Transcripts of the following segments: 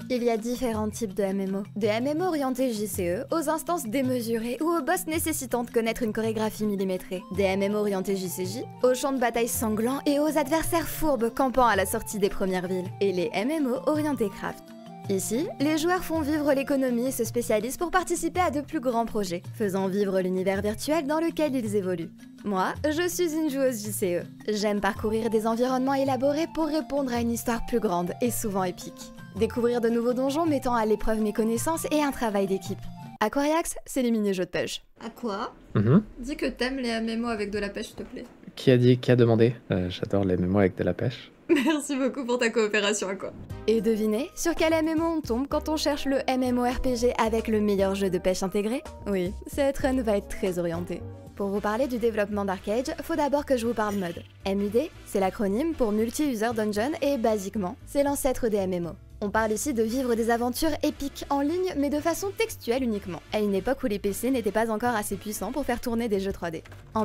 Il y a différents types de MMO. Des MMO orientés JCE, aux instances démesurées ou aux boss nécessitant de connaître une chorégraphie millimétrée. Des MMO orientés JCJ, aux champs de bataille sanglants et aux adversaires fourbes campant à la sortie des premières villes. Et les MMO orientés craft. Ici, les joueurs font vivre l'économie et se spécialisent pour participer à de plus grands projets, faisant vivre l'univers virtuel dans lequel ils évoluent. Moi, je suis une joueuse JCE. J'aime parcourir des environnements élaborés pour répondre à une histoire plus grande et souvent épique. Découvrir de nouveaux donjons mettant à l'épreuve mes connaissances et un travail d'équipe. Aquariax, c'est les mini-jeux de pêche. À quoi? Mhm. Dis que t'aimes les MMO avec de la pêche, s'il te plaît. Qui a dit, qui a demandé? J'adore les mémoires avec de la pêche. Merci beaucoup pour ta coopération, à quoi. Et devinez sur quel MMO on tombe quand on cherche le MMORPG avec le meilleur jeu de pêche intégré? Oui, cette run va être très orientée. Pour vous parler du développement d'Arcade, faut d'abord que je vous parle MUD. MUD, c'est l'acronyme pour Multi-User Dungeon et basiquement, c'est l'ancêtre des MMO. On parle ici de vivre des aventures épiques en ligne, mais de façon textuelle uniquement, à une époque où les PC n'étaient pas encore assez puissants pour faire tourner des jeux 3D. En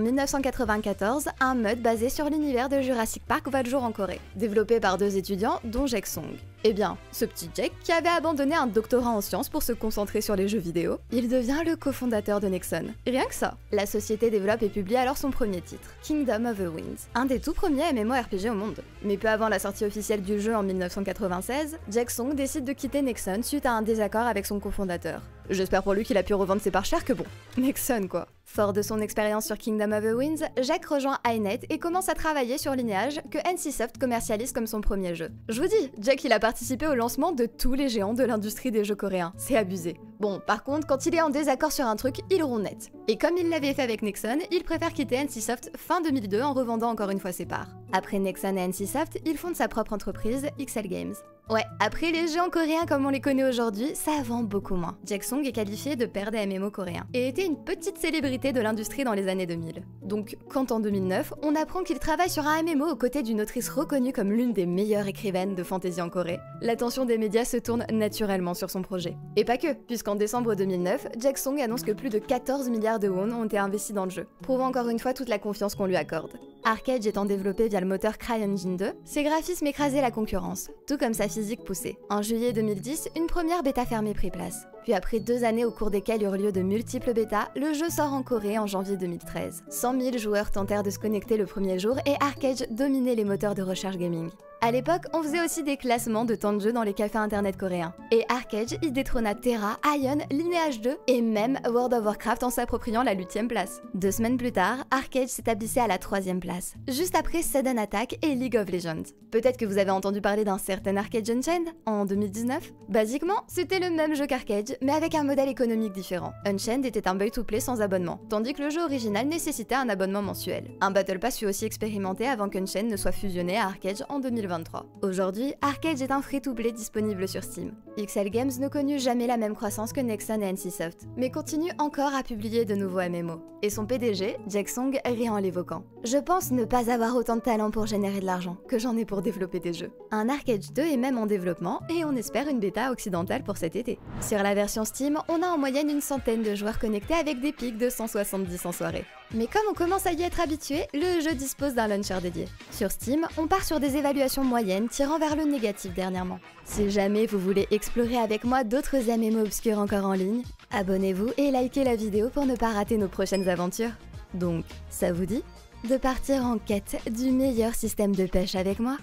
1994, un MUD basé sur l'univers de Jurassic Park voit le jour en Corée, développé par deux étudiants, dont Jack Song. Eh bien, ce petit Jack, qui avait abandonné un doctorat en sciences pour se concentrer sur les jeux vidéo, il devient le cofondateur de Nexon. Rien que ça. La société développe et publie alors son premier titre, Kingdom of the Winds, un des tout premiers MMORPG au monde. Mais peu avant la sortie officielle du jeu en 1996, Jack Song décide de quitter Nexon suite à un désaccord avec son cofondateur. J'espère pour lui qu'il a pu revendre ses parts chères que bon, Nexon quoi. Fort de son expérience sur Kingdom of the Winds, Jack rejoint iNet et commence à travailler sur Lineage que NCSoft commercialise comme son premier jeu. Je vous dis, Jack il a participé au lancement de tous les géants de l'industrie des jeux coréens, c'est abusé. Bon, par contre, quand il est en désaccord sur un truc, il rompt net. Et comme il l'avait fait avec Nexon, il préfère quitter NCSoft fin 2002 en revendant encore une fois ses parts. Après Nexon et NCSoft, il fonde sa propre entreprise, XL Games. Ouais, après les géants coréens comme on les connaît aujourd'hui, ça vend beaucoup moins. Jack Song est qualifié de père des MMO coréens et était une petite célébrité de l'industrie dans les années 2000. Donc, quand en 2009, on apprend qu'il travaille sur un MMO aux côtés d'une autrice reconnue comme l'une des meilleures écrivaines de fantasy en Corée, l'attention des médias se tourne naturellement sur son projet. Et pas que, puisqu'en décembre 2009, Jack Song annonce que plus de 14 milliards de won ont été investis dans le jeu, prouvant encore une fois toute la confiance qu'on lui accorde. Arcade étant développé via le moteur CryEngine 2, ses graphismes écrasaient la concurrence, tout comme sa physique poussée. En juillet 2010, une première bêta fermée prit place. Puis après 2 années au cours desquelles eurent lieu de multiples bêtas, le jeu sort en Corée en janvier 2013. 100 000 joueurs tentèrent de se connecter le premier jour et Arcade dominait les moteurs de recherche gaming. À l'époque, on faisait aussi des classements de temps de jeu dans les cafés internet coréens. Et Arcade y détrôna Terra, Ion, Lineage 2 et même World of Warcraft en s'appropriant la 8ème place. 2 semaines plus tard, Arcade s'établissait à la 3ème place, juste après Sudden Attack et League of Legends. Peut-être que vous avez entendu parler d'un certain Arcade Unchained en 2019. Basiquement, c'était le même jeu qu'Arcade, mais avec un modèle économique différent. Unchained était un buy-to-play sans abonnement, tandis que le jeu original nécessitait un abonnement mensuel. Un Battle Pass fut aussi expérimenté avant qu'Unchained ne soit fusionné à Arcade en 2023. Aujourd'hui, Arcade est un free-to-play disponible sur Steam. XL Games ne connut jamais la même croissance que Nexon et NCSoft, mais continue encore à publier de nouveaux MMO. Et son PDG, Jack Song, rit en l'évoquant. Je pense ne pas avoir autant de talent pour générer de l'argent que j'en ai pour développer des jeux. Un Arcade 2 est même en développement et on espère une bêta occidentale pour cet été. Sur la version Steam, on a en moyenne une centaine de joueurs connectés avec des pics de 170 en soirée. Mais comme on commence à y être habitué, le jeu dispose d'un launcher dédié. Sur Steam, on part sur des évaluations moyennes tirant vers le négatif dernièrement. Si jamais vous voulez explorer avec moi d'autres MMO obscurs encore en ligne, abonnez-vous et likez la vidéo pour ne pas rater nos prochaines aventures. Donc, ça vous dit de partir en quête du meilleur système de pêche avec moi?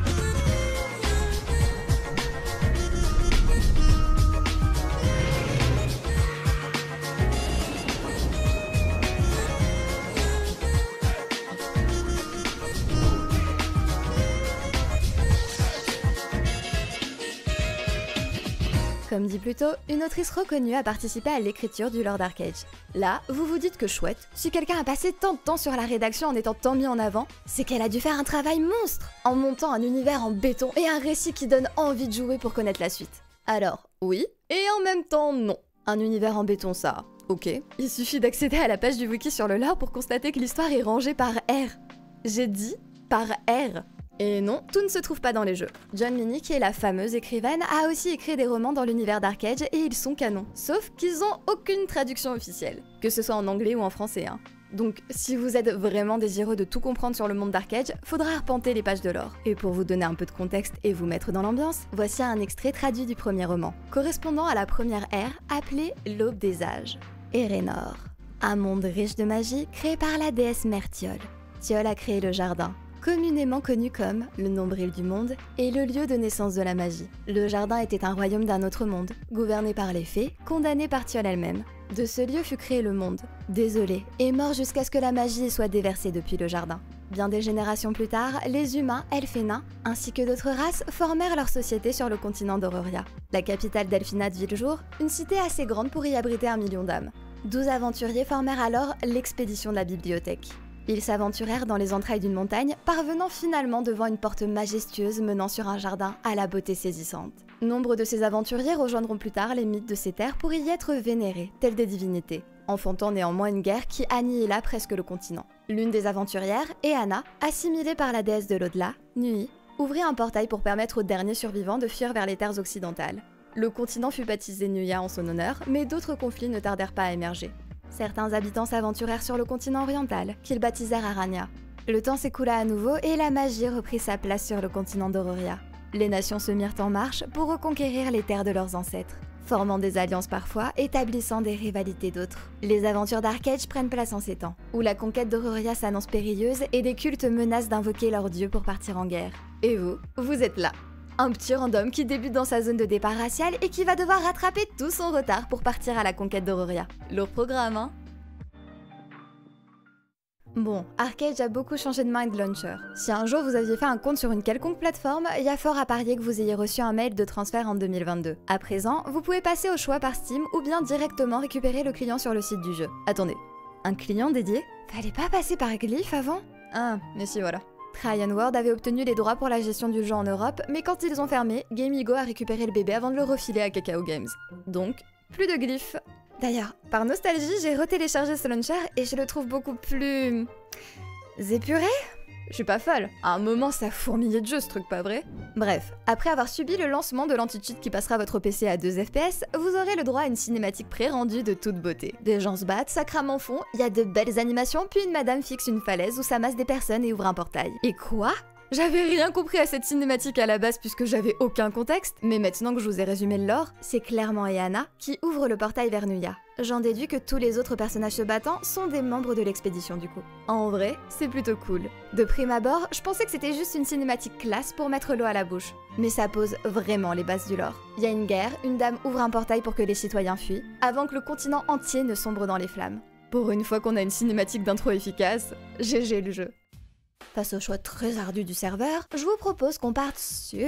Comme dit plus tôt, une autrice reconnue a participé à l'écriture du Lord Arcade. Là, vous vous dites que chouette, si quelqu'un a passé tant de temps sur la rédaction en étant tant mis en avant, c'est qu'elle a dû faire un travail monstre, en montant un univers en béton et un récit qui donne envie de jouer pour connaître la suite. Alors, oui, et en même temps non. Un univers en béton ça, ok. Il suffit d'accéder à la page du wiki sur le lore pour constater que l'histoire est rangée par R. J'ai dit par R. Et non, tout ne se trouve pas dans les jeux. John Linney, qui est la fameuse écrivaine, a aussi écrit des romans dans l'univers d'Arcade et ils sont canons. Sauf qu'ils ont aucune traduction officielle, que ce soit en anglais ou en français. Donc si vous êtes vraiment désireux de tout comprendre sur le monde d'Arcade, faudra arpenter les pages de lore. Et pour vous donner un peu de contexte et vous mettre dans l'ambiance, voici un extrait traduit du premier roman, correspondant à la première ère appelée l'Aube des Âges. Erénor, un monde riche de magie créé par la déesse mère Thiol. Thiol a créé le jardin, communément connu comme le nombril du monde et le lieu de naissance de la magie. Le jardin était un royaume d'un autre monde, gouverné par les fées, condamné par Thiol elle-même. De ce lieu fut créé le monde, désolé, et mort jusqu'à ce que la magie soit déversée depuis le jardin. Bien des générations plus tard, les humains, elfes et nains, ainsi que d'autres races, formèrent leur société sur le continent d'Auroria. La capitale d'Elfinat vit le jour, une cité assez grande pour y abriter 1 million d'âmes. 12 aventuriers formèrent alors l'expédition de la bibliothèque. Ils s'aventurèrent dans les entrailles d'une montagne, parvenant finalement devant une porte majestueuse menant sur un jardin à la beauté saisissante. Nombre de ces aventuriers rejoindront plus tard les mythes de ces terres pour y être vénérés, tels des divinités, enfantant néanmoins une guerre qui annihila presque le continent. L'une des aventurières, Eana, assimilée par la déesse de l'au-delà, Nui, ouvrit un portail pour permettre aux derniers survivants de fuir vers les terres occidentales. Le continent fut baptisé Nuya en son honneur, mais d'autres conflits ne tardèrent pas à émerger. Certains habitants s'aventurèrent sur le continent oriental, qu'ils baptisèrent Arania. Le temps s'écoula à nouveau et la magie reprit sa place sur le continent d'Auroria. Les nations se mirent en marche pour reconquérir les terres de leurs ancêtres, formant des alliances parfois, établissant des rivalités d'autres. Les aventures d'Arcade prennent place en ces temps, où la conquête d'Auroria s'annonce périlleuse et des cultes menacent d'invoquer leurs dieux pour partir en guerre. Et vous êtes là. Un petit random qui débute dans sa zone de départ raciale et qui va devoir rattraper tout son retard pour partir à la conquête d'Auroria. Lourd programme, hein? Bon, Arcade a beaucoup changé de Mind Launcher. Si un jour vous aviez fait un compte sur une quelconque plateforme, il y a fort à parier que vous ayez reçu un mail de transfert en 2022. À présent, vous pouvez passer au choix par Steam ou bien directement récupérer le client sur le site du jeu. Attendez, un client dédié? Fallait pas passer par Glyph avant? Ah, mais si voilà. Try World avait obtenu les droits pour la gestion du jeu en Europe, mais quand ils ont fermé, GameIgo a récupéré le bébé avant de le refiler à Kakao Games. Donc, plus de Glyph. D'ailleurs, par nostalgie, j'ai retéléchargé ce launcher et je le trouve beaucoup plus... épuré? Je suis pas folle. À un moment, ça fourmillait de jeux ce truc, pas vrai? Bref, après avoir subi le lancement de l'anti-cheat qui passera votre PC à 2 FPS, vous aurez le droit à une cinématique pré-rendue de toute beauté. Des gens se battent, ça crame en fond, il y a de belles animations, puis une madame fixe une falaise où s'amassent des personnes et ouvre un portail. Et quoi? J'avais rien compris à cette cinématique à la base puisque j'avais aucun contexte, mais maintenant que je vous ai résumé le lore, c'est clairement Eana qui ouvre le portail vers Nuya. J'en déduis que tous les autres personnages se battant sont des membres de l'expédition du coup. En vrai, c'est plutôt cool. De prime abord, je pensais que c'était juste une cinématique classe pour mettre l'eau à la bouche. Mais ça pose vraiment les bases du lore. Il y a une guerre, une dame ouvre un portail pour que les citoyens fuient, avant que le continent entier ne sombre dans les flammes. Pour une fois qu'on a une cinématique d'intro efficace, GG le jeu. Face au choix très ardu du serveur, je vous propose qu'on parte sur...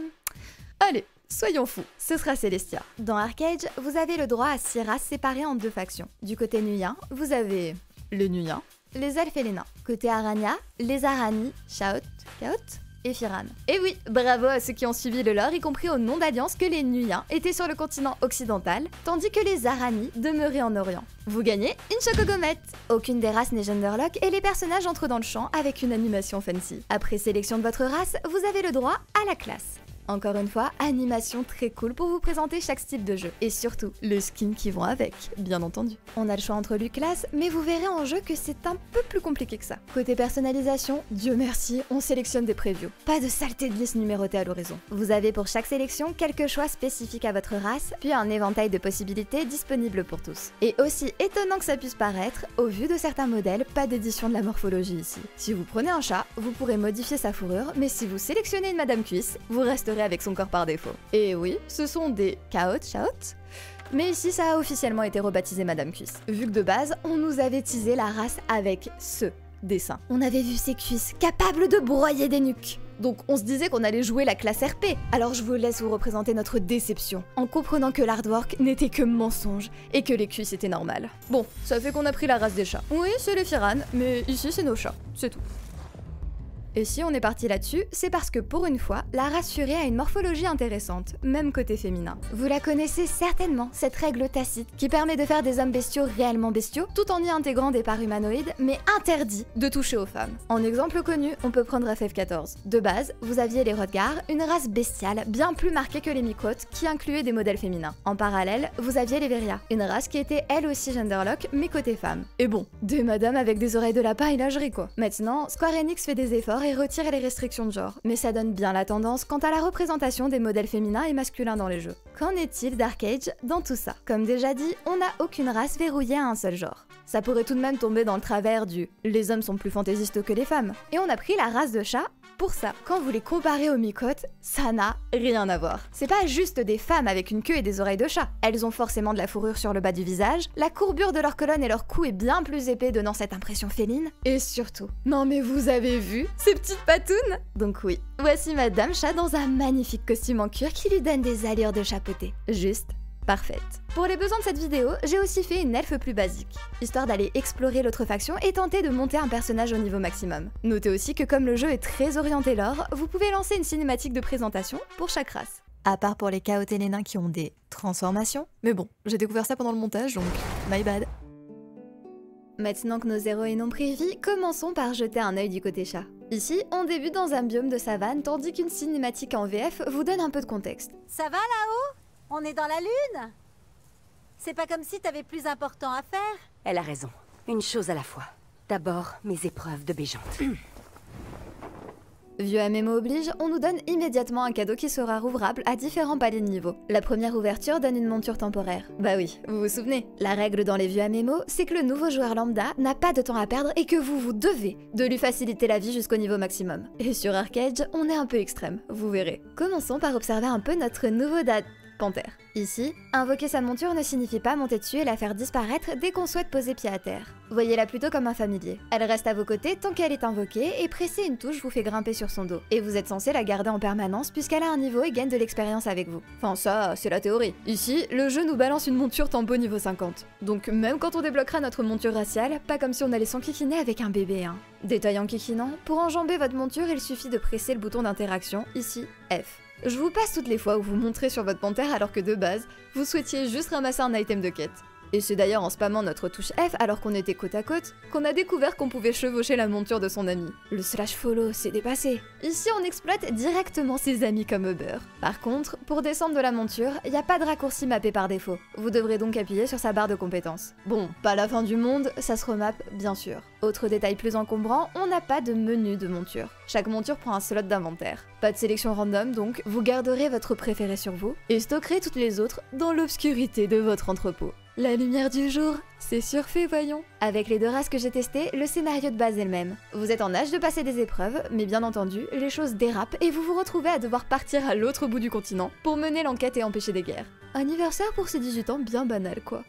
Allez, soyons fous, ce sera Celestia. Dans Arcade, vous avez le droit à 6 races séparées en 2 factions. Du côté nuyen, vous avez les Nuyens, les elfes et les nains. Côté Arania, les Arani, Chaot, et Firan. Et oui, bravo à ceux qui ont suivi le lore, y compris au nom d'Alliance que les Nuyens étaient sur le continent occidental, tandis que les Arani demeuraient en Orient. Vous gagnez une Chocogommette. Aucune des races n'est genderlock et les personnages entrent dans le champ avec une animation fancy. Après sélection de votre race, vous avez le droit à la classe. Encore une fois, animation très cool pour vous présenter chaque style de jeu. Et surtout, les skins qui vont avec, bien entendu. On a le choix entre lui classe, mais vous verrez en jeu que c'est un peu plus compliqué que ça. Côté personnalisation, Dieu merci, on sélectionne des previews. Pas de saleté de liste numérotée à l'horizon. Vous avez pour chaque sélection quelques choix spécifiques à votre race, puis un éventail de possibilités disponibles pour tous. Et aussi étonnant que ça puisse paraître, au vu de certains modèles, pas d'édition de la morphologie ici. Si vous prenez un chat, vous pourrez modifier sa fourrure, mais si vous sélectionnez une madame cuisse, vous resterez avec son corps par défaut. Et oui, ce sont des chaot, mais ici ça a officiellement été rebaptisé Madame Cuisse. Vu que de base, on nous avait teasé la race avec ce dessin. On avait vu ses cuisses capables de broyer des nuques. Donc on se disait qu'on allait jouer la classe RP. Alors je vous laisse vous représenter notre déception, en comprenant que l'hardwork n'était que mensonge, et que les cuisses étaient normales. Bon, ça fait qu'on a pris la race des chats. Oui, c'est les Firan, mais ici c'est nos chats, c'est tout. Et si on est parti là-dessus, c'est parce que pour une fois, la race Fury a une morphologie intéressante, même côté féminin. Vous la connaissez certainement, cette règle tacite qui permet de faire des hommes bestiaux réellement bestiaux, tout en y intégrant des parts humanoïdes, mais interdit de toucher aux femmes. En exemple connu, on peut prendre FF14. De base, vous aviez les Hrothgar, une race bestiale bien plus marquée que les Miquotes, qui incluait des modèles féminins. En parallèle, vous aviez les Veria, une race qui était elle aussi genderlock, mais côté femme. Et bon, des madames avec des oreilles de lapin et lingerie quoi. Maintenant, Square Enix fait des efforts et retire les restrictions de genre, mais ça donne bien la tendance quant à la représentation des modèles féminins et masculins dans les jeux. Qu'en est-il Dark Age dans tout ça? Comme déjà dit, on n'a aucune race verrouillée à un seul genre. Ça pourrait tout de même tomber dans le travers du « les hommes sont plus fantaisistes que les femmes ». Et on a pris la race de chat pour ça. Quand vous les comparez aux Miquotes, ça n'a rien à voir. C'est pas juste des femmes avec une queue et des oreilles de chat. Elles ont forcément de la fourrure sur le bas du visage, la courbure de leur colonne et leur cou est bien plus épais donnant cette impression féline. Et surtout, non mais vous avez vu ces petites patounes? Donc oui, voici Madame Chat dans un magnifique costume en cuir qui lui donne des allures de chapeauté. Juste parfaite. Pour les besoins de cette vidéo, j'ai aussi fait une elfe plus basique, histoire d'aller explorer l'autre faction et tenter de monter un personnage au niveau maximum. Notez aussi que comme le jeu est très orienté lore, vous pouvez lancer une cinématique de présentation pour chaque race. À part pour les chaos et les nains qui ont des transformations. Mais bon, j'ai découvert ça pendant le montage, donc my bad. Maintenant que nos héroïnes ont pris vie, commençons par jeter un œil du côté chat. Ici, on débute dans un biome de savane, tandis qu'une cinématique en VF vous donne un peu de contexte. Ça va là-haut? On est dans la lune? C'est pas comme si t'avais plus important à faire? Elle a raison. Une chose à la fois. D'abord, mes épreuves de bégente. Vieux MMO oblige, on nous donne immédiatement un cadeau qui sera rouvrable à différents paliers de niveau. La première ouverture donne une monture temporaire. Bah oui, vous vous souvenez, la règle dans les vieux MMO, c'est que le nouveau joueur lambda n'a pas de temps à perdre et que vous devez de lui faciliter la vie jusqu'au niveau maximum. Et sur Dark Age, on est un peu extrême, vous verrez. Commençons par observer un peu notre nouveau panthère. Ici, invoquer sa monture ne signifie pas monter dessus et la faire disparaître dès qu'on souhaite poser pied à terre. Voyez-la plutôt comme un familier. Elle reste à vos côtés tant qu'elle est invoquée et presser une touche vous fait grimper sur son dos. Et vous êtes censé la garder en permanence puisqu'elle a un niveau et gagne de l'expérience avec vous. Enfin ça, c'est la théorie. Ici, le jeu nous balance une monture tempo niveau 50. Donc même quand on débloquera notre monture raciale, pas comme si on allait s'enquiquiner avec un bébé hein. Détail en kikinant, pour enjamber votre monture, il suffit de presser le bouton d'interaction, ici, F. Je vous passe toutes les fois où vous montrez sur votre panthère alors que de base, vous souhaitiez juste ramasser un item de quête. Et c'est d'ailleurs en spammant notre touche F alors qu'on était côte à côte, qu'on a découvert qu'on pouvait chevaucher la monture de son ami. Le /follow, c'est dépassé. Ici on exploite directement ses amis comme Uber. Par contre, pour descendre de la monture, il n'y a pas de raccourci mappé par défaut. Vous devrez donc appuyer sur sa barre de compétences. Bon, pas la fin du monde, ça se remappe bien sûr. Autre détail plus encombrant, on n'a pas de menu de monture. Chaque monture prend un slot d'inventaire. Pas de sélection random donc, vous garderez votre préféré sur vous et stockerez toutes les autres dans l'obscurité de votre entrepôt. La lumière du jour, c'est surfait voyons. Avec les deux races que j'ai testées, le scénario de base est le même. Vous êtes en âge de passer des épreuves, mais bien entendu, les choses dérapent et vous vous retrouvez à devoir partir à l'autre bout du continent pour mener l'enquête et empêcher des guerres. Anniversaire pour ces 18 ans bien banal quoi.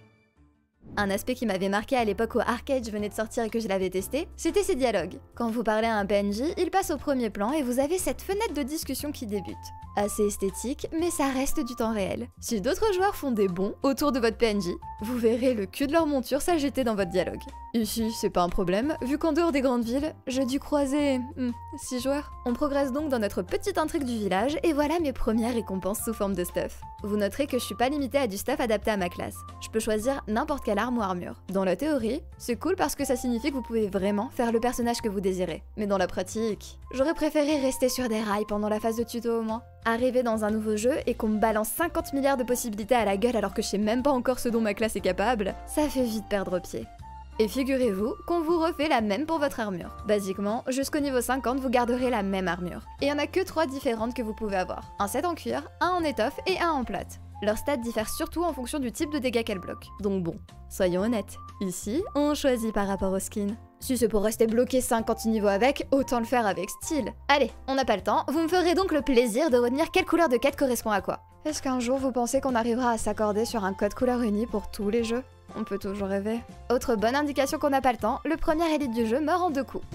Un aspect qui m'avait marqué à l'époque où Dark Age venait de sortir et que je l'avais testé, c'était ses dialogues. Quand vous parlez à un PNJ, il passe au premier plan et vous avez cette fenêtre de discussion qui débute. Assez esthétique, mais ça reste du temps réel. Si d'autres joueurs font des bonds autour de votre PNJ, vous verrez le cul de leur monture s'agiter dans votre dialogue. Ici, c'est pas un problème, vu qu'en dehors des grandes villes, j'ai dû croiser 6 joueurs. On progresse donc dans notre petite intrigue du village, et voilà mes premières récompenses sous forme de stuff. Vous noterez que je suis pas limitée à du stuff adapté à ma classe. Je peux choisir n'importe quelle arme ou armure. Dans la théorie, c'est cool parce que ça signifie que vous pouvez vraiment faire le personnage que vous désirez. Mais dans la pratique, j'aurais préféré rester sur des rails pendant la phase de tuto au moins. Arriver dans un nouveau jeu et qu'on me balance 50 milliards de possibilités à la gueule alors que je sais même pas encore ce dont ma classe est capable, ça fait vite perdre pied. Et figurez-vous qu'on vous refait la même pour votre armure. Basiquement, jusqu'au niveau 50, vous garderez la même armure. Et il n'y en a que 3 différentes que vous pouvez avoir. Un set en cuir, un en étoffe et un en plate. Leurs stats diffèrent surtout en fonction du type de dégâts qu'elles bloquent. Donc bon, soyons honnêtes. Ici, on choisit par rapport au skin. Si c'est pour rester bloqué 50 niveaux avec, autant le faire avec style. Allez, on n'a pas le temps, vous me ferez donc le plaisir de retenir quelle couleur de quête correspond à quoi. Est-ce qu'un jour vous pensez qu'on arrivera à s'accorder sur un code couleur uni pour tous les jeux? On peut toujours rêver. Autre bonne indication qu'on n'a pas le temps, le premier élite du jeu meurt en 2 coups.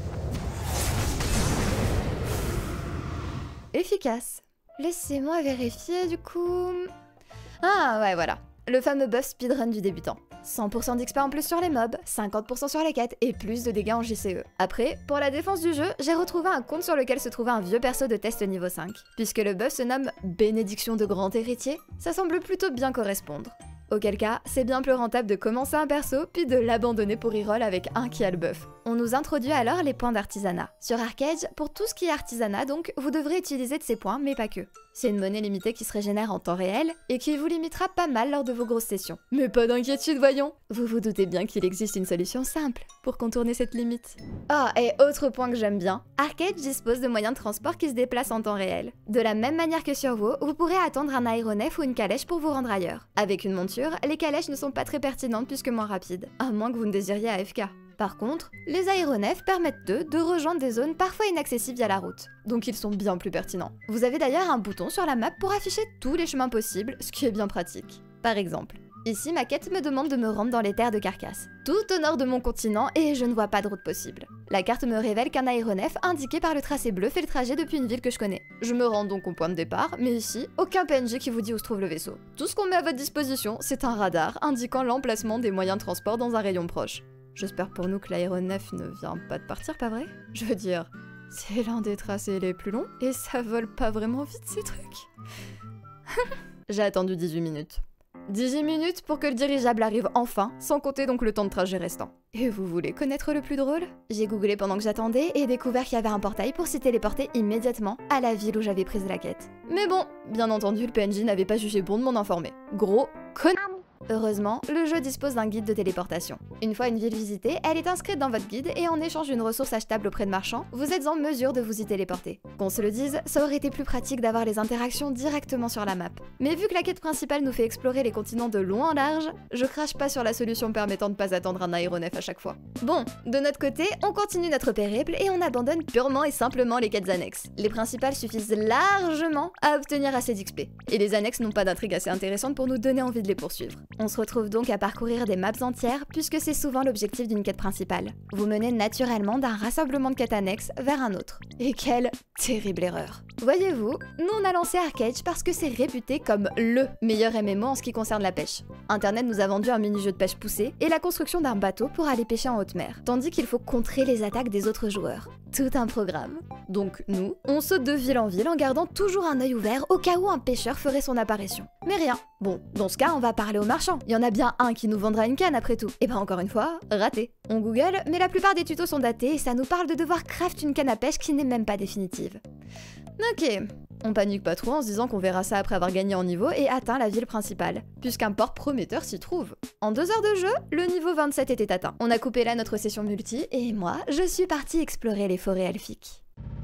Efficace. Laissez-moi vérifier du coup... Ah ouais voilà. le fameux buff speedrun du débutant. 100% d'XP en plus sur les mobs, 50% sur les quêtes et plus de dégâts en JCE. Après, pour la défense du jeu, j'ai retrouvé un compte sur lequel se trouvait un vieux perso de test niveau 5. Puisque le buff se nomme Bénédiction de grand héritier, ça semble plutôt bien correspondre. Auquel cas, c'est bien plus rentable de commencer un perso, puis de l'abandonner pour reroll avec un qui a le buff. On nous introduit alors les points d'artisanat. Sur Arcade, pour tout ce qui est artisanat donc, vous devrez utiliser de ces points, mais pas que. C'est une monnaie limitée qui se régénère en temps réel, et qui vous limitera pas mal lors de vos grosses sessions. Mais pas d'inquiétude, voyons. Vous vous doutez bien qu'il existe une solution simple pour contourner cette limite. Ah, et autre point que j'aime bien, Arcade dispose de moyens de transport qui se déplacent en temps réel. De la même manière que sur WoW, vous pourrez attendre un aéronef ou une calèche pour vous rendre ailleurs. Avec une monture, les calèches ne sont pas très pertinentes puisque moins rapides, à moins que vous ne désiriez AFK. Par contre, les aéronefs permettent de rejoindre des zones parfois inaccessibles via la route, donc ils sont bien plus pertinents. Vous avez d'ailleurs un bouton sur la map pour afficher tous les chemins possibles, ce qui est bien pratique. Par exemple, ici ma quête me demande de me rendre dans les terres de Carcasse, tout au nord de mon continent et je ne vois pas de route possible. La carte me révèle qu'un aéronef indiqué par le tracé bleu fait le trajet depuis une ville que je connais. Je me rends donc au point de départ, mais ici, aucun PNJ qui vous dit où se trouve le vaisseau. Tout ce qu'on met à votre disposition, c'est un radar indiquant l'emplacement des moyens de transport dans un rayon proche. J'espère pour nous que l'aéronef ne vient pas de partir, pas vrai? Je veux dire, c'est l'un des tracés les plus longs et ça vole pas vraiment vite ces trucs. J'ai attendu 18 minutes. 18 minutes pour que le dirigeable arrive enfin, sans compter donc le temps de trajet restant. Et vous voulez connaître le plus drôle? J'ai googlé pendant que j'attendais et découvert qu'il y avait un portail pour s'y téléporter immédiatement à la ville où j'avais pris la quête. Mais bon, bien entendu, le PNJ n'avait pas jugé bon de m'en informer. Gros connard! Heureusement, le jeu dispose d'un guide de téléportation. Une fois une ville visitée, elle est inscrite dans votre guide et en échange d'une ressource achetable auprès de marchands, vous êtes en mesure de vous y téléporter. Qu'on se le dise, ça aurait été plus pratique d'avoir les interactions directement sur la map. Mais vu que la quête principale nous fait explorer les continents de long en large, je crache pas sur la solution permettant de pas attendre un aéronef à chaque fois. Bon, de notre côté, on continue notre périple et on abandonne purement et simplement les quêtes annexes. Les principales suffisent largement à obtenir assez d'XP. Et les annexes n'ont pas d'intrigue assez intéressante pour nous donner envie de les poursuivre. On se retrouve donc à parcourir des maps entières puisque c'est souvent l'objectif d'une quête principale. Vous menez naturellement d'un rassemblement de quêtes annexes vers un autre. Et quelle terrible erreur. Voyez-vous, nous on a lancé Arcade parce que c'est réputé comme LE meilleur MMO en ce qui concerne la pêche. Internet nous a vendu un mini-jeu de pêche poussé et la construction d'un bateau pour aller pêcher en haute mer, tandis qu'il faut contrer les attaques des autres joueurs. Tout un programme. Donc nous, on saute de ville en ville en gardant toujours un œil ouvert au cas où un pêcheur ferait son apparition. Mais rien. Bon, dans ce cas, on va parler aux marchands. Il y en a bien un qui nous vendra une canne après tout. Et ben encore une fois, raté. On google, mais la plupart des tutos sont datés et ça nous parle de devoir craft une canne à pêche qui n'est même pas définitive. Ok, on panique pas trop en se disant qu'on verra ça après avoir gagné en niveau et atteint la ville principale, puisqu'un port prometteur s'y trouve. En 2 heures de jeu, le niveau 27 était atteint. On a coupé là notre session multi et moi, je suis partie explorer les forêts elfiques.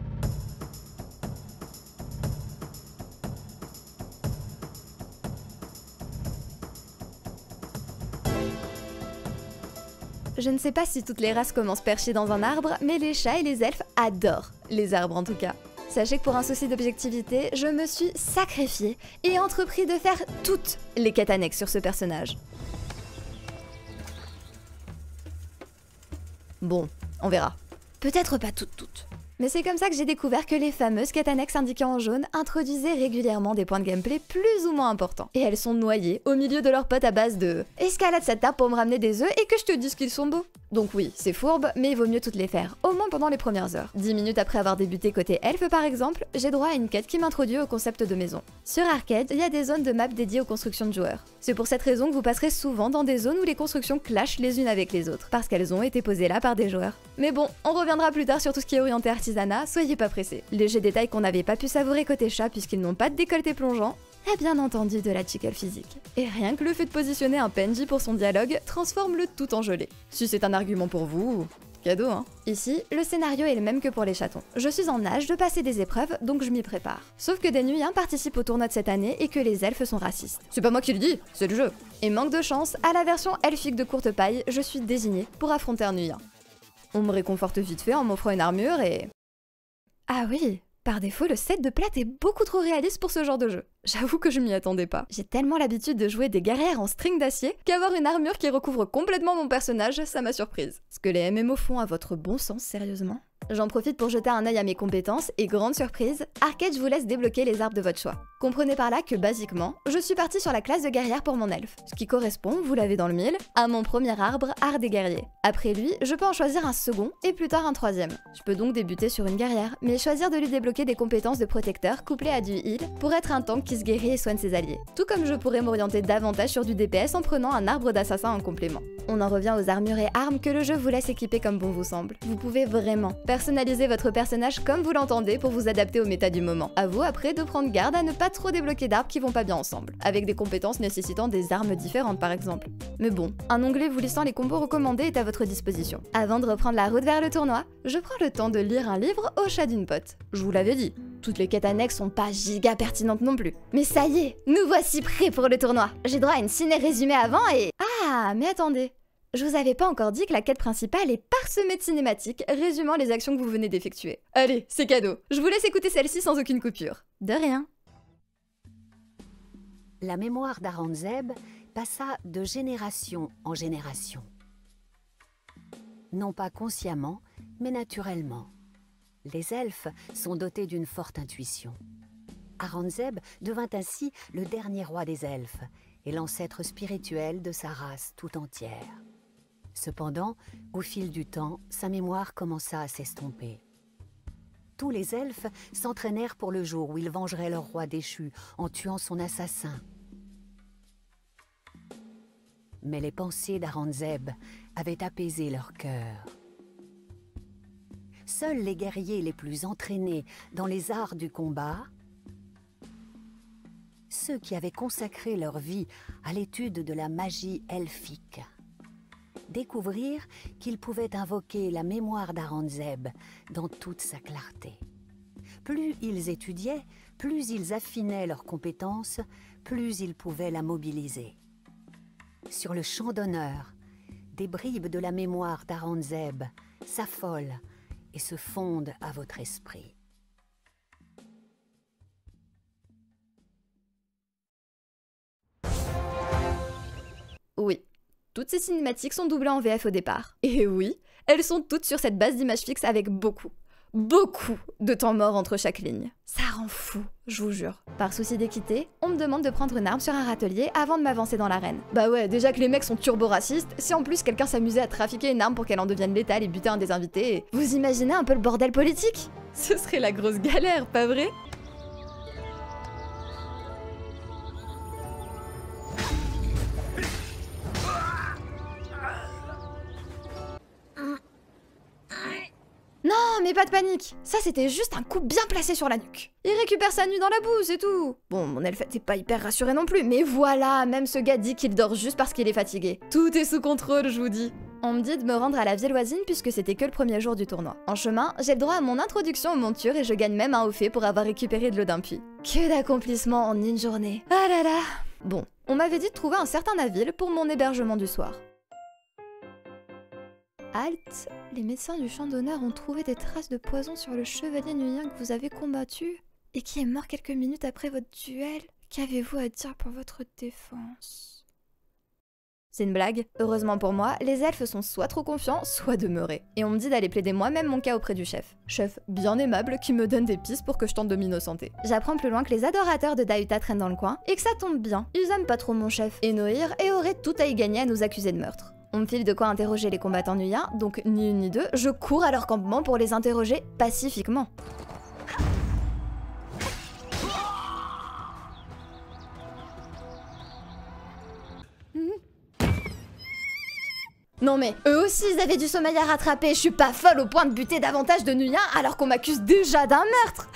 Je ne sais pas si toutes les races commencent perchées dans un arbre, mais les chats et les elfes adorent les arbres en tout cas. Sachez que pour un souci d'objectivité, je me suis sacrifiée et entrepris de faire toutes les quêtes annexes sur ce personnage. Bon, on verra. Peut-être pas toutes. Mais c'est comme ça que j'ai découvert que les fameuses quêtes annexes indiquées en jaune introduisaient régulièrement des points de gameplay plus ou moins importants. Et elles sont noyées au milieu de leurs potes à base de « escalade cette table pour me ramener des œufs et que je te dise qu'ils sont beaux ». Donc oui, c'est fourbe, mais il vaut mieux toutes les faire, au moins pendant les premières heures. 10 minutes après avoir débuté côté elfe par exemple, j'ai droit à une quête qui m'introduit au concept de maison. Sur Arcade, il y a des zones de map dédiées aux constructions de joueurs. C'est pour cette raison que vous passerez souvent dans des zones où les constructions clashent les unes avec les autres, parce qu'elles ont été posées là par des joueurs. Mais bon, on reviendra plus tard sur tout ce qui est orienté artisanat, soyez pas pressés. Léger détail qu'on n'avait pas pu savourer côté chat puisqu'ils n'ont pas de décolleté plongeant, et bien entendu de la chickle physique. Et rien que le fait de positionner un PNJ pour son dialogue transforme le tout en gelé. Si c'est un argument pour vous, cadeau hein. Ici, le scénario est le même que pour les chatons. Je suis en âge de passer des épreuves, donc je m'y prépare. Sauf que des Nuiens participent au tournoi de cette année et que les elfes sont racistes. C'est pas moi qui le dis, c'est le jeu. Et manque de chance, à la version elfique de courte paille, je suis désignée pour affronter un Nuien. On me réconforte vite fait en m'offrant une armure et... Ah oui, par défaut, le set de plate est beaucoup trop réaliste pour ce genre de jeu. J'avoue que je m'y attendais pas. J'ai tellement l'habitude de jouer des guerrières en string d'acier qu'avoir une armure qui recouvre complètement mon personnage, ça m'a surprise. Ce que les MMO font à votre bon sens, sérieusement? J'en profite pour jeter un œil à mes compétences et grande surprise, Arcade vous laisse débloquer les arbres de votre choix. Comprenez par là que basiquement, je suis partie sur la classe de guerrière pour mon elfe, ce qui correspond, vous l'avez dans le mille, à mon premier arbre, art des guerriers. Après lui, je peux en choisir un second et plus tard un troisième. Je peux donc débuter sur une guerrière, mais choisir de lui débloquer des compétences de protecteur couplées à du heal pour être un tank qui se guérit et soigne ses alliés. Tout comme je pourrais m'orienter davantage sur du DPS en prenant un arbre d'assassin en complément. On en revient aux armures et armes que le jeu vous laisse équiper comme bon vous semble. Vous pouvez vraiment personnaliser votre personnage comme vous l'entendez pour vous adapter au méta du moment. À vous après de prendre garde à ne pas trop débloquer d'arbres qui vont pas bien ensemble, avec des compétences nécessitant des armes différentes par exemple. Mais bon, un onglet vous listant les combos recommandés est à votre disposition. Avant de reprendre la route vers le tournoi, je prends le temps de lire un livre au chat d'une pote. Je vous l'avais dit, toutes les quêtes annexes sont pas giga pertinentes non plus. Mais ça y est, nous voici prêts pour le tournoi. J'ai droit à une ciné résumée avant et... Ah, mais attendez, je vous avais pas encore dit que la quête principale est parsemée de cinématiques résumant les actions que vous venez d'effectuer. Allez, c'est cadeau. Je vous laisse écouter celle-ci sans aucune coupure. De rien. La mémoire d'Aurangzeb passa de génération en génération. Non pas consciemment, mais naturellement. Les elfes sont dotés d'une forte intuition. Aurangzeb devint ainsi le dernier roi des elfes et l'ancêtre spirituel de sa race tout entière. Cependant, au fil du temps, sa mémoire commença à s'estomper. Tous les elfes s'entraînèrent pour le jour où ils vengeraient leur roi déchu en tuant son assassin. Mais les pensées d'Aurangzeb avaient apaisé leur cœur. Seuls les guerriers les plus entraînés dans les arts du combat, ceux qui avaient consacré leur vie à l'étude de la magie elfique, découvrirent qu'ils pouvaient invoquer la mémoire d'Aurangzeb dans toute sa clarté. Plus ils étudiaient, plus ils affinaient leurs compétences, plus ils pouvaient la mobiliser. Sur le champ d'honneur, des bribes de la mémoire d'Aurangzeb s'affolent et se fondent à votre esprit. Oui, toutes ces cinématiques sont doublées en VF au départ. Et oui, elles sont toutes sur cette base d'images fixes avec beaucoup de temps mort entre chaque ligne. Ça rend fou, je vous jure. Par souci d'équité, on me demande de prendre une arme sur un râtelier avant de m'avancer dans l'arène. Bah ouais, déjà que les mecs sont turbo-racistes, si en plus quelqu'un s'amusait à trafiquer une arme pour qu'elle en devienne létale et buter un des invités, vous imaginez un peu le bordel politique? Ce serait la grosse galère, pas vrai? Non, mais pas de panique. Ça, c'était juste un coup bien placé sur la nuque. Il récupère sa nuit dans la boue, c'est tout. Bon, mon elfe était pas hyper rassuré non plus, mais voilà, même ce gars dit qu'il dort juste parce qu'il est fatigué. Tout est sous contrôle, je vous dis. On me dit de me rendre à la ville voisine puisque c'était que le premier jour du tournoi. En chemin, j'ai le droit à mon introduction aux montures et je gagne même un haut fait pour avoir récupéré de l'eau d'un puits. Que d'accomplissement en une journée. Ah là là. Bon, on m'avait dit de trouver un certain navire pour mon hébergement du soir. Halte, les médecins du champ d'honneur ont trouvé des traces de poison sur le chevalier nuyen que vous avez combattu et qui est mort quelques minutes après votre duel. Qu'avez-vous à dire pour votre défense? C'est une blague. Heureusement pour moi, les elfes sont soit trop confiants, soit demeurés. Et on me dit d'aller plaider moi-même mon cas auprès du chef. Chef bien aimable qui me donne des pistes pour que je tente de m'innocenter. J'apprends plus loin que les adorateurs de Dahuta traînent dans le coin et que ça tombe bien. Ils aiment pas trop mon chef, Enoir, et auraient tout à y gagner à nous accuser de meurtre. On me file de quoi interroger les combattants nuyens, donc ni une ni deux, je cours à leur campement pour les interroger pacifiquement. Non mais, eux aussi ils avaient du sommeil à rattraper, je suis pas folle au point de buter davantage de nuyens alors qu'on m'accuse déjà d'un meurtre.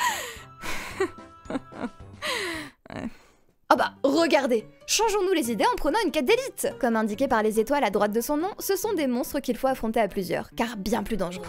Ah bah, regardez! Changeons-nous les idées en prenant une quête d'élite! Comme indiqué par les étoiles à droite de son nom, ce sont des monstres qu'il faut affronter à plusieurs, car bien plus dangereux.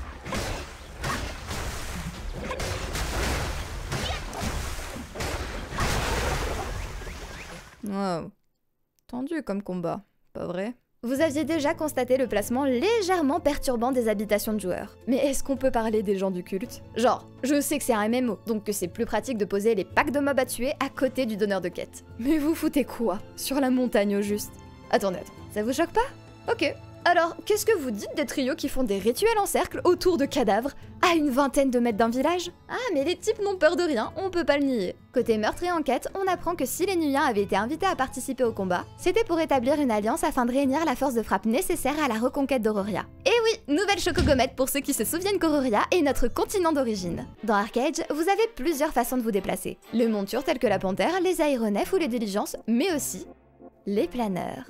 Wow. Tendu comme combat, pas vrai? Vous aviez déjà constaté le placement légèrement perturbant des habitations de joueurs. Mais est-ce qu'on peut parler des gens du culte? Genre, je sais que c'est un MMO, donc que c'est plus pratique de poser les packs de mobs à tuer à côté du donneur de quête. Mais vous foutez quoi? Sur la montagne au juste? Attendez, ça vous choque pas? Ok, Alors, qu'est-ce que vous dites des trios qui font des rituels en cercle autour de cadavres à une vingtaine de mètres d'un village? Ah, mais les types n'ont peur de rien, on peut pas le nier. Côté meurtre et enquête, on apprend que si les Nuiens avaient été invités à participer au combat, c'était pour établir une alliance afin de réunir la force de frappe nécessaire à la reconquête d'Auroria. Et oui, nouvelle chocogommette pour ceux qui se souviennent qu'Auroria est notre continent d'origine. Dans Arcade, vous avez plusieurs façons de vous déplacer. Les montures telles que la panthère, les aéronefs ou les diligences, mais aussi les planeurs.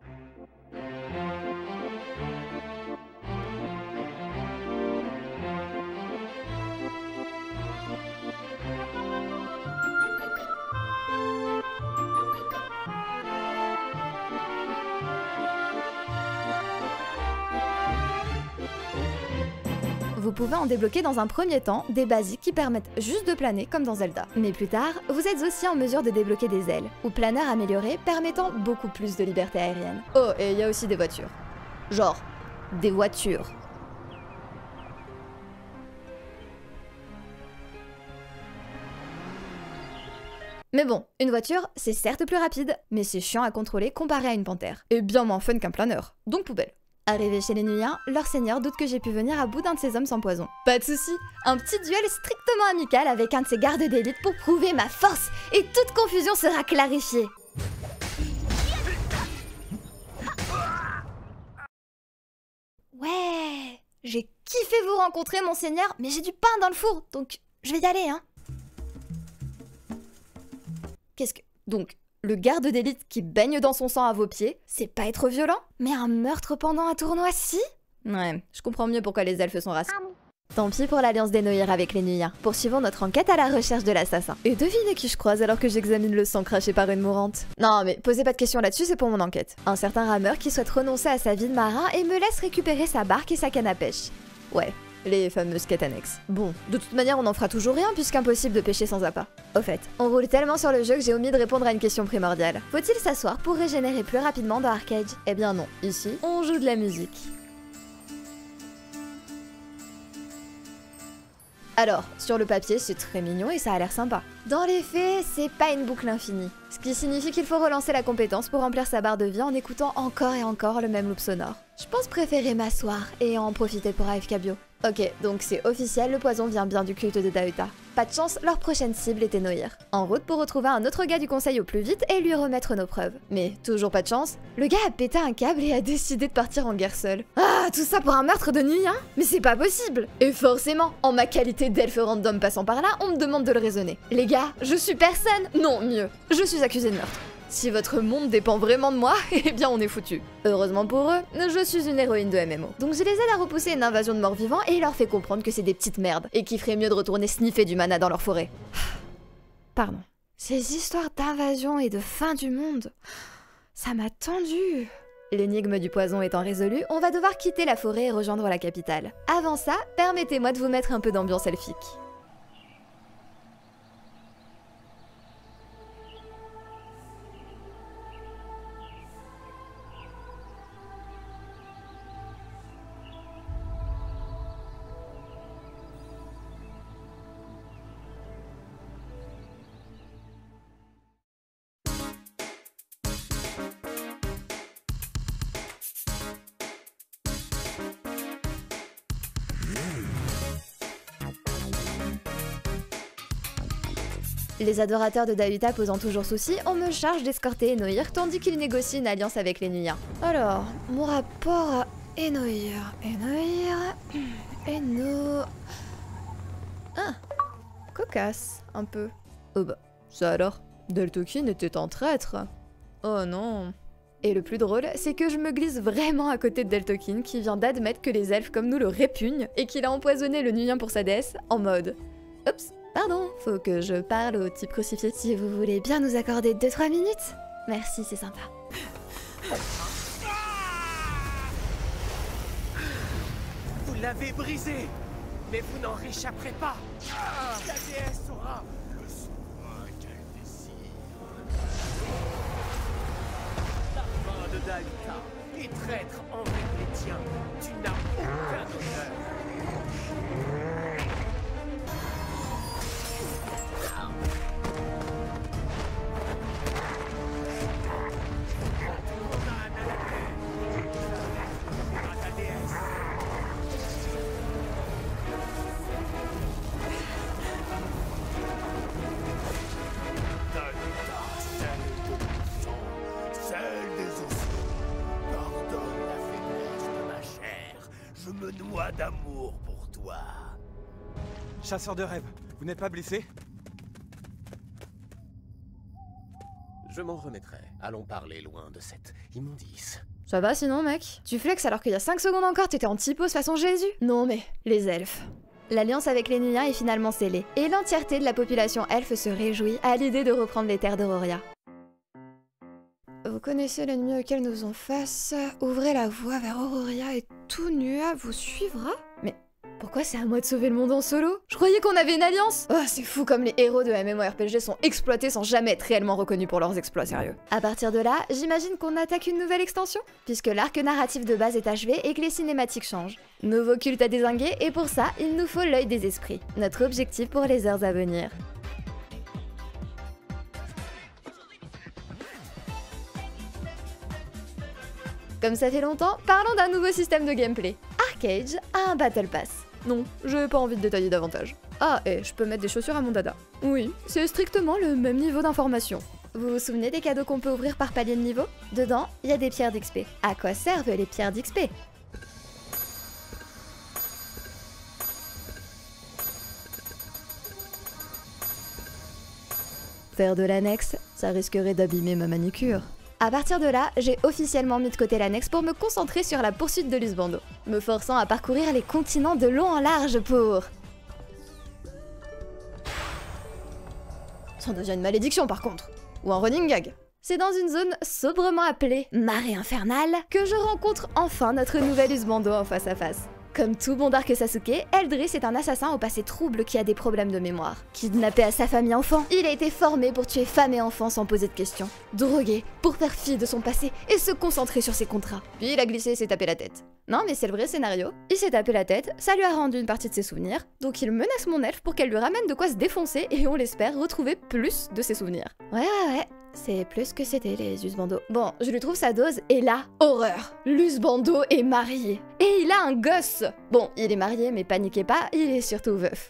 Vous pouvez en débloquer dans un premier temps des basiques qui permettent juste de planer comme dans Zelda. Mais plus tard, vous êtes aussi en mesure de débloquer des ailes, ou planeurs améliorés permettant beaucoup plus de liberté aérienne. Oh, et il y a aussi des voitures. Genre, des voitures. Mais bon, une voiture, c'est certes plus rapide, mais c'est chiant à contrôler comparé à une panthère. Et bien moins fun qu'un planeur, donc poubelle. Arrivé chez les Nuiens, leur seigneur doute que j'ai pu venir à bout d'un de ces hommes sans poison. Pas de souci, un petit duel strictement amical avec un de ses gardes d'élite pour prouver ma force, et toute confusion sera clarifiée. Ouais, j'ai kiffé vous rencontrer mon seigneur, mais j'ai du pain dans le four, donc je vais y aller, hein. Qu'est-ce que... Donc, le garde d'élite qui baigne dans son sang à vos pieds, c'est pas être violent? Mais un meurtre pendant un tournoi, si? Ouais, je comprends mieux pourquoi les elfes sont racistes. Tant pis pour l'alliance des Noir avec les Nuiens. Poursuivons notre enquête à la recherche de l'assassin. Et devinez qui je croise alors que j'examine le sang craché par une mourante. Non mais posez pas de questions là-dessus, c'est pour mon enquête. Un certain rameur qui souhaite renoncer à sa vie de marin et me laisse récupérer sa barque et sa canne à pêche. Ouais, les fameuses quêtes annexes. Bon, de toute manière on en fera toujours rien puisqu'impossible de pêcher sans appât. Au fait, on roule tellement sur le jeu que j'ai omis de répondre à une question primordiale. Faut-il s'asseoir pour régénérer plus rapidement dans Arcade? Eh bien non, ici, on joue de la musique. Alors, sur le papier, c'est très mignon et ça a l'air sympa. Dans les faits, c'est pas une boucle infinie. Ce qui signifie qu'il faut relancer la compétence pour remplir sa barre de vie en écoutant encore et encore le même loop sonore. Je pense préférer m'asseoir et en profiter pour AFK Bio. Ok, donc c'est officiel, le poison vient bien du culte de Dahuta. Pas de chance, leur prochaine cible était Noir. En route pour retrouver un autre gars du conseil au plus vite et lui remettre nos preuves. Mais toujours pas de chance, le gars a pété un câble et a décidé de partir en guerre seul. Ah, tout ça pour un meurtre de nuit, hein? Mais c'est pas possible! Et forcément, en ma qualité d'elfe random passant par là, on me demande de le raisonner. Les gars, je suis personne! Non, mieux, je suis accusée de meurtre. Si votre monde dépend vraiment de moi, eh bien on est foutu. Heureusement pour eux, je suis une héroïne de MMO. Donc je les aide à repousser une invasion de morts-vivants et leur fais comprendre que c'est des petites merdes et qu'il ferait mieux de retourner sniffer du mana dans leur forêt. Pardon. Ces histoires d'invasion et de fin du monde, ça m'a tendu. L'énigme du poison étant résolue, on va devoir quitter la forêt et rejoindre la capitale. Avant ça, permettez-moi de vous mettre un peu d'ambiance elfique. Les adorateurs de Dahuta posant toujours souci, on me charge d'escorter Enoir tandis qu'il négocie une alliance avec les Nuiens. Alors, mon rapport à Enoir... Ah, cocasse, un peu. Oh bah, ça alors, Deltokin était un traître. Oh non. Et le plus drôle, c'est que je me glisse vraiment à côté de Deltokin qui vient d'admettre que les elfes comme nous le répugnent et qu'il a empoisonné le Nuien pour sa déesse en mode... Oups. Pardon, faut que je parle au type crucifié. Si vous voulez bien nous accorder 2-3 minutes. Merci, c'est sympa. Vous l'avez brisé, mais vous n'en réchapperez pas. La déesse aura le soin qu'elle désire. La fin de Dahuta est traître envers les tiens. Tu n'as aucun honneur. pas d'amour pour toi. Chasseur de rêves, vous n'êtes pas blessé? Je m'en remettrai. Allons parler loin de cette immondice. Ça va sinon, mec? Tu flexes alors qu'il y a 5 secondes encore, t'étais en typose façon Jésus? Non mais, les elfes. L'alliance avec les Nuiens est finalement scellée, et l'entièreté de la population elfe se réjouit à l'idée de reprendre les terres d'Auroria. Vous connaissez l'ennemi auquel nous faisons face, ouvrez la voie vers Auroria et tout Nua vous suivra? Mais pourquoi c'est à moi de sauver le monde en solo? Je croyais qu'on avait une alliance! Oh, c'est fou comme les héros de MMORPG sont exploités sans jamais être réellement reconnus pour leurs exploits sérieux. À partir de là, j'imagine qu'on attaque une nouvelle extension? Puisque l'arc narratif de base est achevé et que les cinématiques changent. Nouveau culte à dézinguer et pour ça, il nous faut l'œil des esprits. Notre objectif pour les heures à venir. Comme ça fait longtemps, parlons d'un nouveau système de gameplay. Arcade a un Battle Pass. Non, j'ai pas envie de détailler davantage. Ah, et je peux mettre des chaussures à mon dada. Oui, c'est strictement le même niveau d'information. Vous vous souvenez des cadeaux qu'on peut ouvrir par palier de niveau? Dedans, il y a des pierres d'XP. À quoi servent les pierres d'XP? Faire de l'annexe, ça risquerait d'abîmer ma manicure. À partir de là, j'ai officiellement mis de côté l'annexe pour me concentrer sur la poursuite de Lusbando, me forçant à parcourir les continents de long en large pour... Ça devient une malédiction par contre, ou un running gag. C'est dans une zone sobrement appelée Marée Infernale que je rencontre enfin notre nouvel Lusbando en face à face. Comme tout bon Dark Sasuke, Eldris est un assassin au passé trouble qui a des problèmes de mémoire. Kidnappé à sa famille enfant, il a été formé pour tuer femmes et enfants sans poser de questions. Drogué pour faire fi de son passé et se concentrer sur ses contrats. Puis il a glissé et s'est tapé la tête. Non mais c'est le vrai scénario. Il s'est tapé la tête, ça lui a rendu une partie de ses souvenirs, donc il menace mon elfe pour qu'elle lui ramène de quoi se défoncer et on l'espère retrouver plus de ses souvenirs. Ouais. C'est plus que c'était les Lusbando. Bon, je lui trouve sa dose, et là, horreur! Lusbando est marié. Et il a un gosse! Bon, il est marié, mais paniquez pas, il est surtout veuf.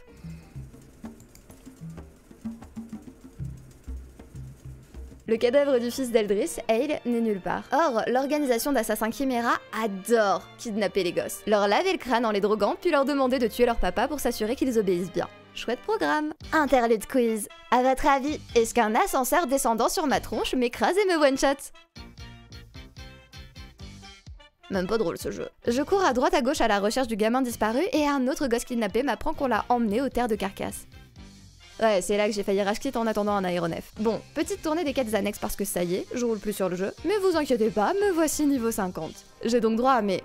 Le cadavre du fils d'Eldris, Hale, n'est nulle part. Or, l'organisation d'assassins Chimera adore kidnapper les gosses, leur laver le crâne en les droguant, puis leur demander de tuer leur papa pour s'assurer qu'ils obéissent bien. Chouette programme. Interlude quiz. À votre avis, est-ce qu'un ascenseur descendant sur ma tronche m'écrase et me one-shot? Même pas drôle ce jeu. Je cours à droite à gauche à la recherche du gamin disparu et un autre gosse kidnappé m'apprend qu'on l'a emmené aux terres de Carcasse. Ouais, c'est là que j'ai failli rage quit en attendant un aéronef. Bon, petite tournée des quêtes annexes parce que ça y est, je roule plus sur le jeu. Mais vous inquiétez pas, me voici niveau 50. J'ai donc droit à mes...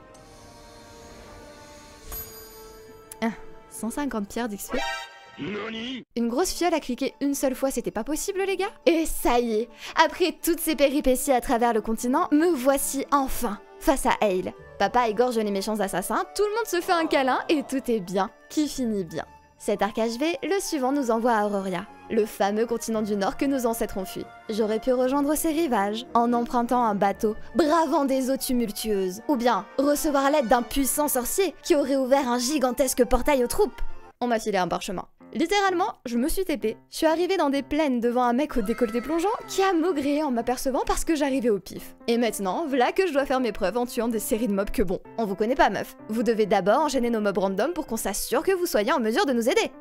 150 pierres d'XP. Une grosse fiole à cliquer une seule fois, c'était pas possible les gars? Et ça y est, après toutes ces péripéties à travers le continent, me voici enfin face à Hale. Papa égorge les méchants assassins, tout le monde se fait un câlin et tout est bien, qui finit bien. Cet arc achevé, le suivant nous envoie à Auroria, le fameux continent du Nord que nos ancêtres ont fui. J'aurais pu rejoindre ses rivages, en empruntant un bateau, bravant des eaux tumultueuses, ou bien recevoir l'aide d'un puissant sorcier qui aurait ouvert un gigantesque portail aux troupes. On m'a filé un parchemin. Littéralement, je me suis TP. Je suis arrivée dans des plaines devant un mec au décolleté plongeant qui a maugréé en m'apercevant parce que j'arrivais au pif. Et maintenant, voilà que je dois faire mes preuves en tuant des séries de mobs que bon, on vous connaît pas meuf. Vous devez d'abord enchaîner nos mobs random pour qu'on s'assure que vous soyez en mesure de nous aider.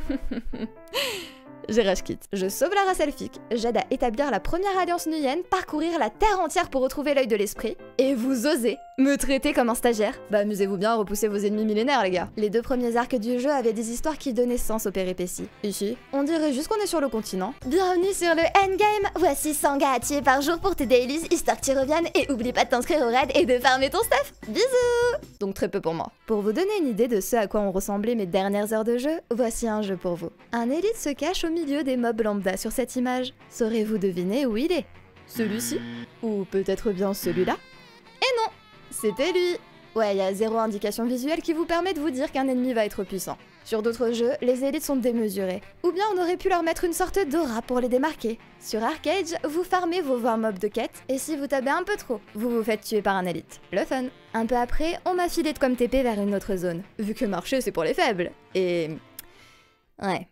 J'ai rage quit. Je sauve la race elfique, j'aide à établir la première alliance nuienne, parcourir la terre entière pour retrouver l'œil de l'esprit, et vous osez me traiter comme un stagiaire? Bah amusez-vous bien à repousser vos ennemis millénaires les gars. Les deux premiers arcs du jeu avaient des histoires qui donnaient sens aux péripéties. Ici, on dirait juste qu'on est sur le continent. Bienvenue sur le endgame. Voici 100 gars à tuer par jour pour tes dailies, histoire que tu reviennes, et oublie pas de t'inscrire au raid et de farmer ton stuff. Bisous. Donc très peu pour moi. Pour vous donner une idée de ce à quoi ont ressemblé mes dernières heures de jeu, voici un jeu pour vous. Un élite se cache au milieu des mobs lambda sur cette image. Saurez-vous deviner où il est? Celui-ci? Ou peut-être bien celui-là? Et non! C'était lui! Ouais, il y a zéro indication visuelle qui vous permet de vous dire qu'un ennemi va être puissant. Sur d'autres jeux, les élites sont démesurées. Ou bien on aurait pu leur mettre une sorte d'aura pour les démarquer. Sur Arcade, vous farmez vos 20 mobs de quête, et si vous tabez un peu trop, vous vous faites tuer par un élite. Le fun. Un peu après, on m'a filé de comme TP vers une autre zone. Vu que marcher c'est pour les faibles. Et... ouais.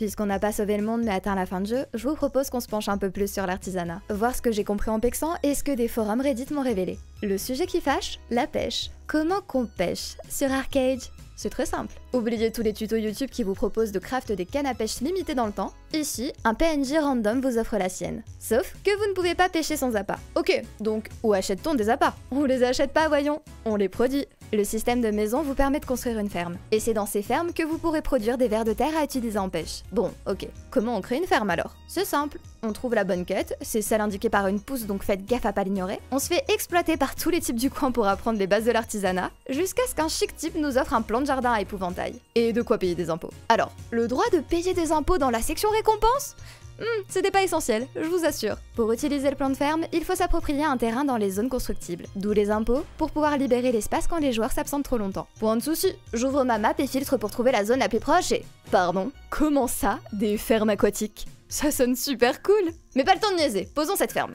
Puisqu'on n'a pas sauvé le monde mais atteint la fin de jeu, je vous propose qu'on se penche un peu plus sur l'artisanat, voir ce que j'ai compris en pexant et ce que des forums Reddit m'ont révélé. Le sujet qui fâche, la pêche. Comment qu'on pêche sur Arcade? C'est très simple. Oubliez tous les tutos YouTube qui vous proposent de craft des cannes à pêche limitées dans le temps. Ici, un PNJ random vous offre la sienne. Sauf que vous ne pouvez pas pêcher sans appât. Ok, donc où achète-t-on des appâts? On les achète pas, voyons, on les produit. Le système de maison vous permet de construire une ferme. Et c'est dans ces fermes que vous pourrez produire des vers de terre à utiliser en pêche. Bon, ok. Comment on crée une ferme alors? C'est simple. On trouve la bonne quête, c'est celle indiquée par une pousse donc faites gaffe à pas l'ignorer. On se fait exploiter par tous les types du coin pour apprendre les bases de l'artisanat, jusqu'à ce qu'un chic type nous offre un plan de jardin à épouvantail. Et de quoi payer des impôts. Alors, le droit de payer des impôts dans la section récompense? C'était pas essentiel, je vous assure. Pour utiliser le plan de ferme, il faut s'approprier un terrain dans les zones constructibles, d'où les impôts, pour pouvoir libérer l'espace quand les joueurs s'absentent trop longtemps. Point de souci, j'ouvre ma map et filtre pour trouver la zone la plus proche et... Pardon, comment ça, des fermes aquatiques? Ça sonne super cool. Mais pas le temps de niaiser, posons cette ferme.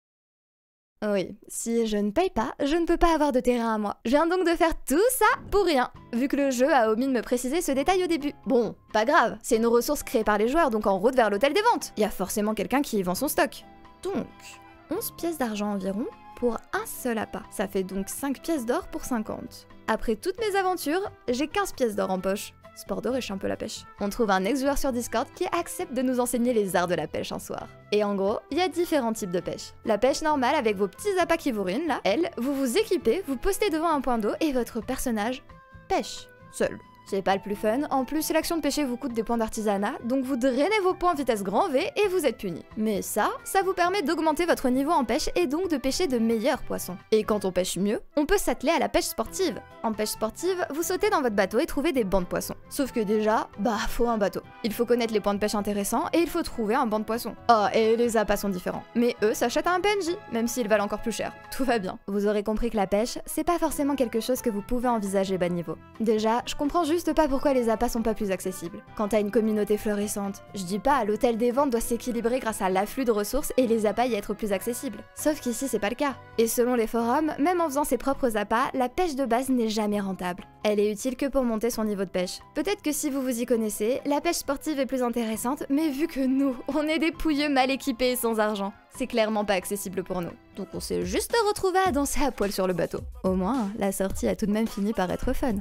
Oui, si je ne paye pas, je ne peux pas avoir de terrain à moi. Je viens donc de faire tout ça pour rien, vu que le jeu a omis de me préciser ce détail au début. Bon, pas grave, c'est une ressource créée par les joueurs, donc en route vers l'hôtel des ventes. Il y a forcément quelqu'un qui y vend son stock. Donc, 11 pièces d'argent environ pour un seul appât. Ça fait donc 5 pièces d'or pour 50. Après toutes mes aventures, j'ai 15 pièces d'or en poche. Sport de riche un peu la pêche. On trouve un ex-joueur sur Discord qui accepte de nous enseigner les arts de la pêche un soir. Et en gros, il y a différents types de pêche. La pêche normale avec vos petits appâts qui vous ruinent là, elle, vous vous équipez, vous postez devant un point d'eau et votre personnage pêche, seul. C'est pas le plus fun, en plus l'action de pêcher vous coûte des points d'artisanat, donc vous drainez vos points vitesse grand V et vous êtes puni. Mais ça vous permet d'augmenter votre niveau en pêche et donc de pêcher de meilleurs poissons. Et quand on pêche mieux, on peut s'atteler à la pêche sportive. En pêche sportive, vous sautez dans votre bateau et trouvez des bancs de poissons. Sauf que déjà, faut un bateau. Il faut connaître les points de pêche intéressants et il faut trouver un banc de poissons. Oh, et les appâts sont différents. Mais eux s'achètent à un PNJ, même s'ils valent encore plus cher. Tout va bien. Vous aurez compris que la pêche, c'est pas forcément quelque chose que vous pouvez envisager bas niveau. Déjà, je comprends juste pas pourquoi les appâts sont pas plus accessibles. Quant à une communauté florissante, je dis pas, l'hôtel des ventes doit s'équilibrer grâce à l'afflux de ressources et les appâts y être plus accessibles. Sauf qu'ici c'est pas le cas. Et selon les forums, même en faisant ses propres appâts, la pêche de base n'est jamais rentable. Elle est utile que pour monter son niveau de pêche. Peut-être que si vous vous y connaissez, la pêche sportive est plus intéressante, mais vu que nous, on est des pouilleux mal équipés et sans argent, c'est clairement pas accessible pour nous. Donc on s'est juste retrouvé à danser à poil sur le bateau. Au moins, la sortie a tout de même fini par être fun.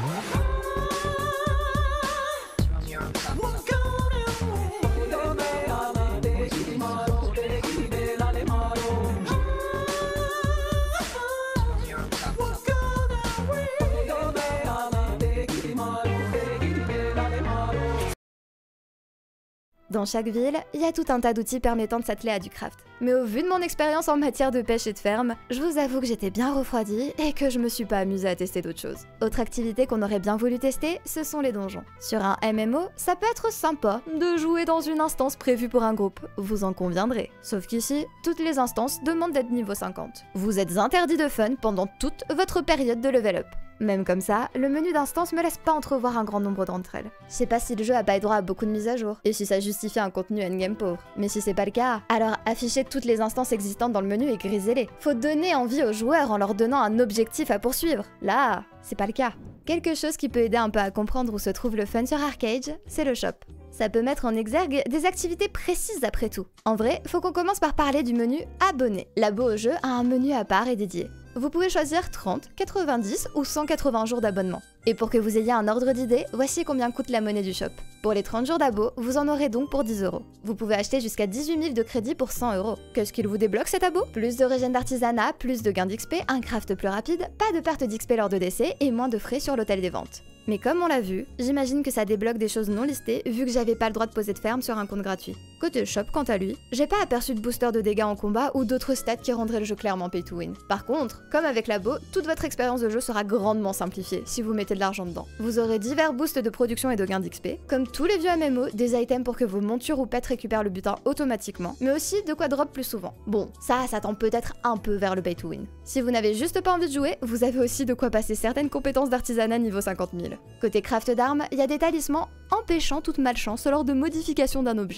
Dans chaque ville, il y a tout un tas d'outils permettant de s'atteler à du craft. Mais au vu de mon expérience en matière de pêche et de ferme, je vous avoue que j'étais bien refroidie et que je me suis pas amusée à tester d'autres choses. Autre activité qu'on aurait bien voulu tester, ce sont les donjons. Sur un MMO, ça peut être sympa de jouer dans une instance prévue pour un groupe, vous en conviendrez. Sauf qu'ici, toutes les instances demandent d'être niveau 50. Vous êtes interdit de fun pendant toute votre période de level up. Même comme ça, le menu d'instance me laisse pas entrevoir un grand nombre d'entre elles. Je sais pas si le jeu a pas eu droit à beaucoup de mises à jour, et si ça justifie un contenu endgame pauvre. Mais si c'est pas le cas, alors affichez toutes les instances existantes dans le menu et grisez-les. Faut donner envie aux joueurs en leur donnant un objectif à poursuivre. Là, c'est pas le cas. Quelque chose qui peut aider un peu à comprendre où se trouve le fun sur Arcade, c'est le shop. Ça peut mettre en exergue des activités précises après tout. En vrai, faut qu'on commence par parler du menu abonné. L'abo au jeu a un menu à part et dédié. Vous pouvez choisir 30, 90 ou 180 jours d'abonnement. Et pour que vous ayez un ordre d'idée, voici combien coûte la monnaie du shop. Pour les 30 jours d'abo, vous en aurez donc pour 10 €. Vous pouvez acheter jusqu'à 18 000 de crédit pour 100 €. Qu'est-ce qu'il vous débloque cet abo? Plus de régène d'artisanat, plus de gains d'XP, un craft plus rapide, pas de perte d'XP lors de décès et moins de frais sur l'hôtel des ventes. Mais comme on l'a vu, j'imagine que ça débloque des choses non listées vu que j'avais pas le droit de poser de ferme sur un compte gratuit. Côté shop, quant à lui, j'ai pas aperçu de booster de dégâts en combat ou d'autres stats qui rendraient le jeu clairement pay to win. Par contre, comme avec l'abo, toute votre expérience de jeu sera grandement simplifiée si vous mettez de l'argent dedans. Vous aurez divers boosts de production et de gains d'XP, comme tous les vieux MMO, des items pour que vos montures ou pets récupèrent le butin automatiquement, mais aussi de quoi drop plus souvent. Bon, ça tend peut-être un peu vers le pay to win. Si vous n'avez juste pas envie de jouer, vous avez aussi de quoi passer certaines compétences d'artisanat niveau 50 000. Côté craft d'armes, il y a des talismans empêchant toute malchance lors de modification d'un objet. Est-ce qu'on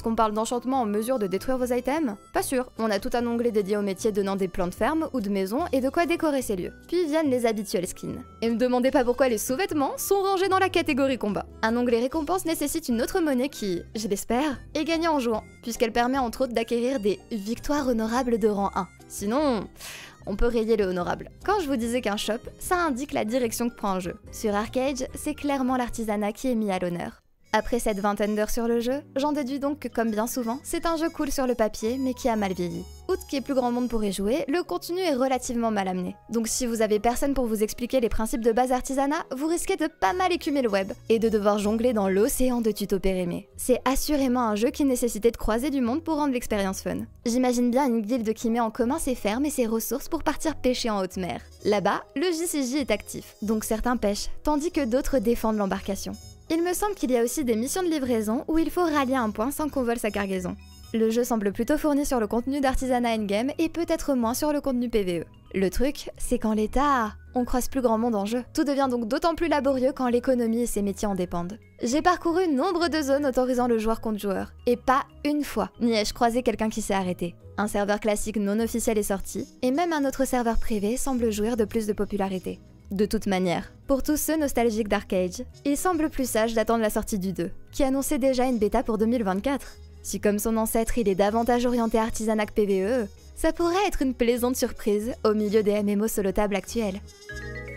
qu'on parle d'enchantement en mesure de détruire vos items? Pas sûr, on a tout un onglet dédié au métier donnant des plans de ferme ou de maison et de quoi décorer ces lieux. Puis viennent les habituels skins. Et me demandez pas pourquoi les sous-vêtements sont rangés dans la catégorie combat. Un onglet récompense nécessite une autre monnaie qui, je l'espère, est gagnée en jouant, puisqu'elle permet entre autres d'acquérir des victoires honorables de rang 1. Sinon, on peut rayer le honorable. Quand je vous disais qu'un shop, ça indique la direction que prend un jeu. Sur ArcheAge, c'est clairement l'artisanat qui est mis à l'honneur. Après cette vingtaine d'heures sur le jeu, j'en déduis donc que comme bien souvent, c'est un jeu cool sur le papier mais qui a mal vieilli. Outre qu'il y ait plus grand monde pour y jouer, le contenu est relativement mal amené. Donc si vous avez personne pour vous expliquer les principes de base artisanat, vous risquez de pas mal écumer le web et de devoir jongler dans l'océan de tutos périmés. C'est assurément un jeu qui nécessitait de croiser du monde pour rendre l'expérience fun. J'imagine bien une guilde qui met en commun ses fermes et ses ressources pour partir pêcher en haute mer. Là-bas, le JCJ est actif, donc certains pêchent, tandis que d'autres défendent l'embarcation. Il me semble qu'il y a aussi des missions de livraison où il faut rallier un point sans qu'on vole sa cargaison. Le jeu semble plutôt fourni sur le contenu d'artisanat endgame et peut-être moins sur le contenu PvE. Le truc, c'est qu'en l'état, on croise plus grand monde en jeu. Tout devient donc d'autant plus laborieux quand l'économie et ses métiers en dépendent. J'ai parcouru nombre de zones autorisant le joueur contre joueur, et pas une fois n'y ai-je croisé quelqu'un qui s'est arrêté. Un serveur classique non officiel est sorti, et même un autre serveur privé semble jouir de plus de popularité. De toute manière, pour tous ceux nostalgiques d'ArcheAge, il semble plus sage d'attendre la sortie du 2, qui annonçait déjà une bêta pour 2024. Si comme son ancêtre il est davantage orienté artisanat que PvE, ça pourrait être une plaisante surprise au milieu des MMO solo table actuels.